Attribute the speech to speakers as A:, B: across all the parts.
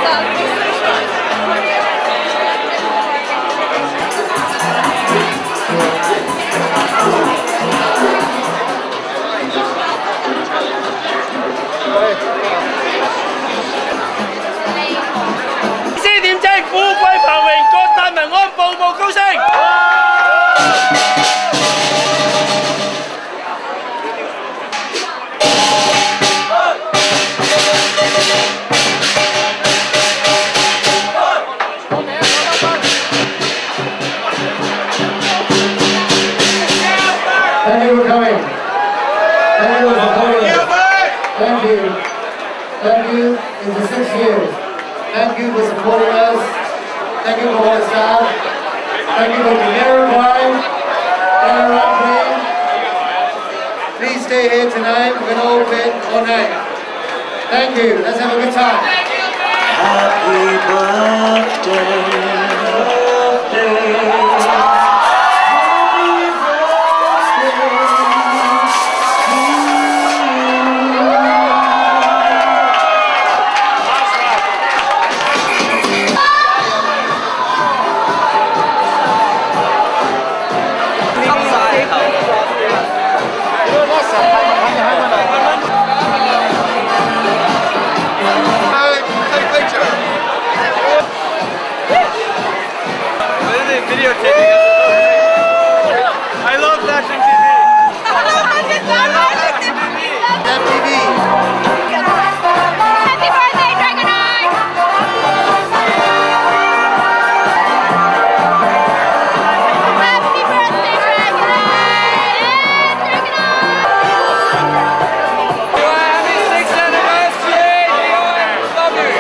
A: Thank you for coming. Thank you for supporting us. Thank you. Thank you in the 6 years. Thank you for supporting us. Thank you for all the staff. Thank you for clarifying and running. Please stay here tonight. We're going to open all night. Thank you. Let's have a good time.
B: Happy birthday.
C: I love Fashion TV.
D: Happy birthday, Dragon Eye! Happy birthday, Dragon Eye! Dragon
C: Happy 6th anniversary! Love you!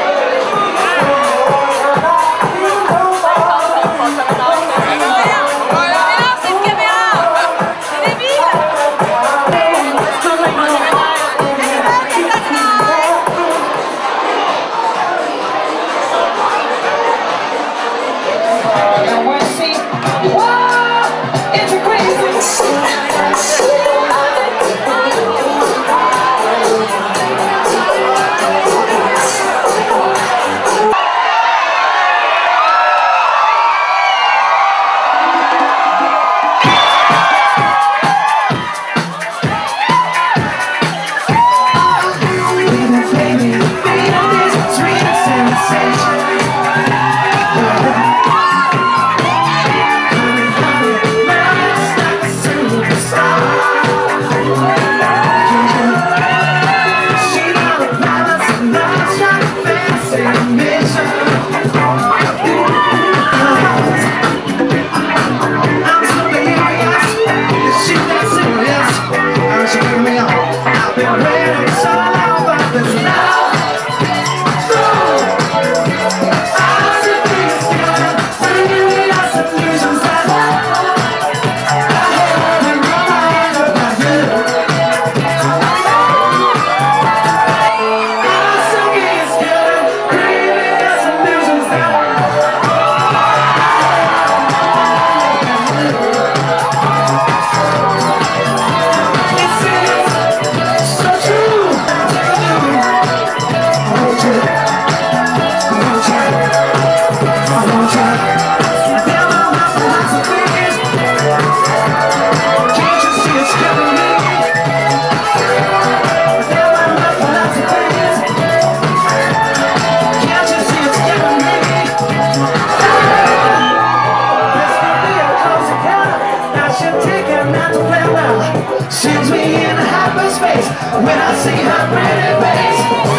B: Sends me in hyperspace when I see her pretty face.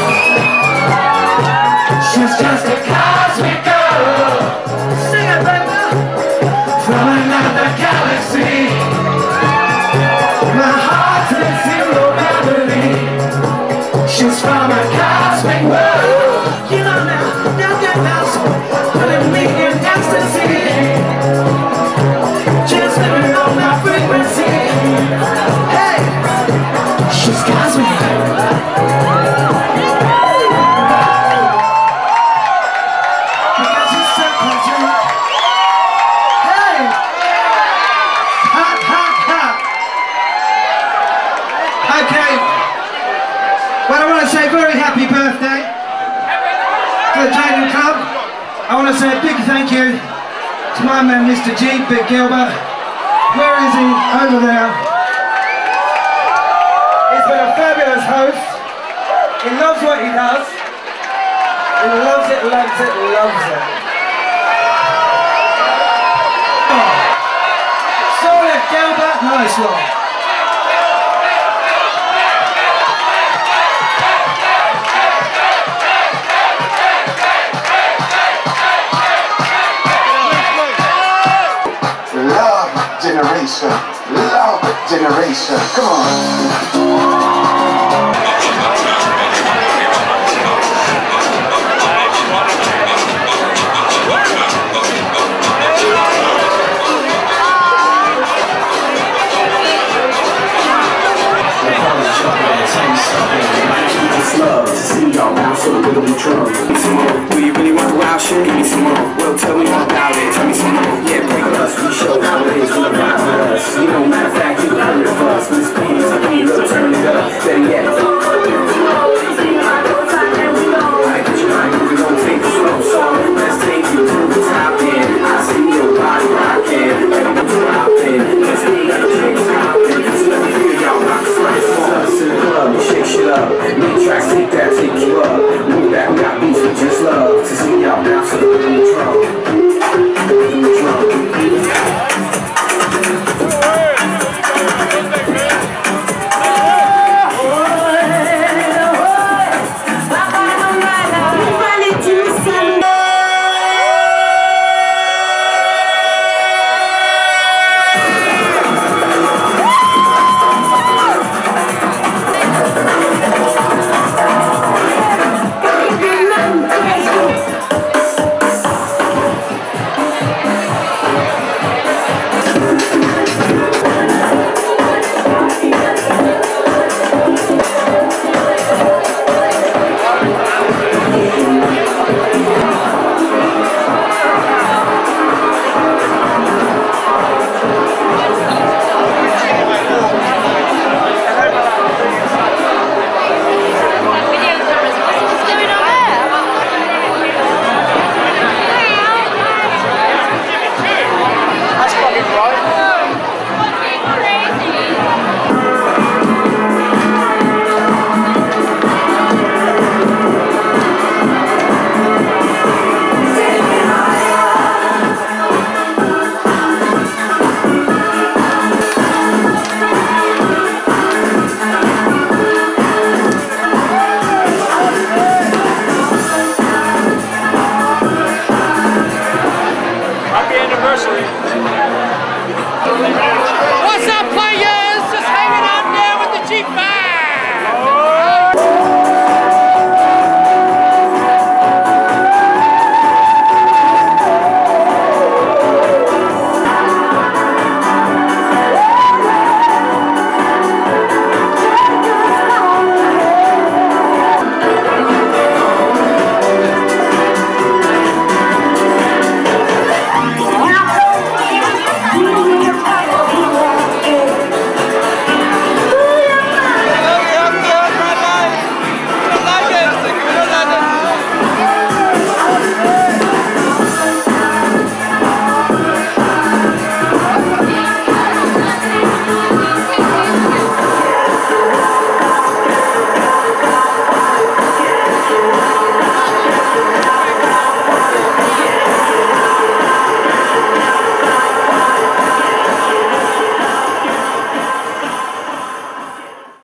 B: She's just a cosmic girl. Sing it, baby. From another galaxy. My heart's in zero gravity. She's from a cosmic world. You know now, so putting me in ecstasy. Just living on my frequency. Hey, she's cosmic. Because she's so cosmic. Hey, hot, hot, hot. Okay. Well, I want to say very happy birthday. the Trading Club. I want to say a big thank you to my man Mr. G, Big Gilbert. Where is he? Over there. He's been a fabulous host. He loves what he does. He loves it, loves it, loves it. Solid Gilbert, nice one.
E: Love generation, come on.